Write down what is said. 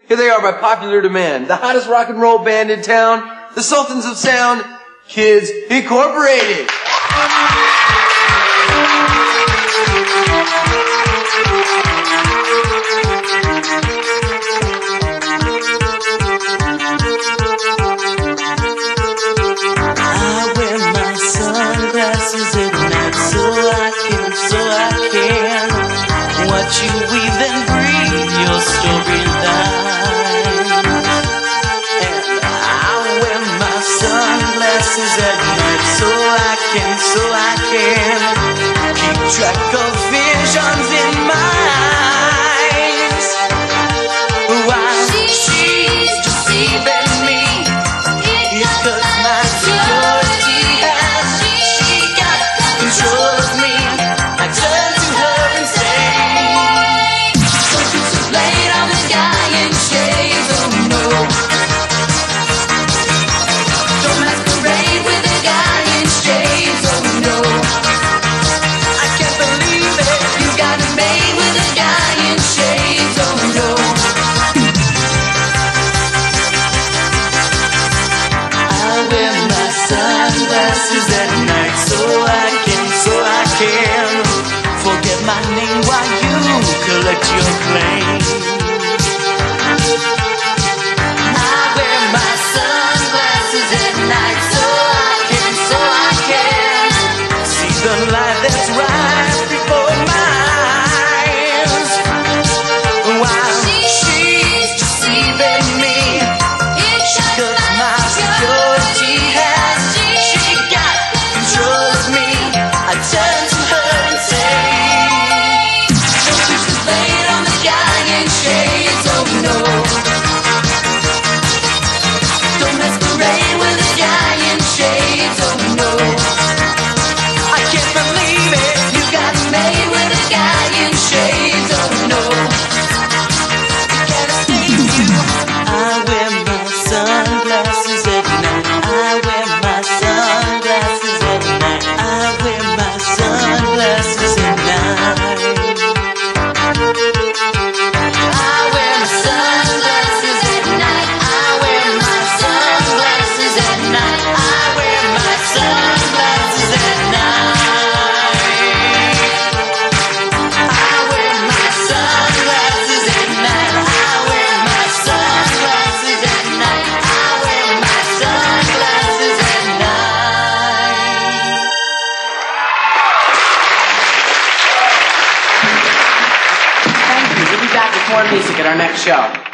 Here they are by popular demand. The hottest rock and roll band in town, the Sultans of Sound, Kids Incorporated. I wear my sunglasses at night so I can watch you weave and breathe your storyline. And I wear my sunglasses at night so I can keep track of visions in my eyes. While she's deceiving me, it's 'cause my security has she got control of me. I turn to her and say, don't you so late on the guy in shades, oh no. Don't masquerade with the guy in shades, oh no. I can't believe it, you got made with the guy in shades, oh no. I wear my sunglasses at night so I can forget my name while you collect your claims. I wear my sunglasses at night so I can see the light that's right before my eyes. While she's deceiving me, it's 'cause my security has she got control of me. I turn to her and say, don't you so late on the guy in shades, oh no. Don't masquerade with the guy in shades, oh no. I can't believe it, you got made with the guy in shades, oh no. I can't escape you. I wear my sunglasses at night. I wear my sunglasses at night. I wear my sunglasses at night. I wear my sunglasses at night. I wear my sunglasses at night. I wear my sunglasses at night. I wear my sunglasses at night. I wear my sunglasses at night. I wear my sunglasses at night. Thank you. We'll be back with more music at our next show.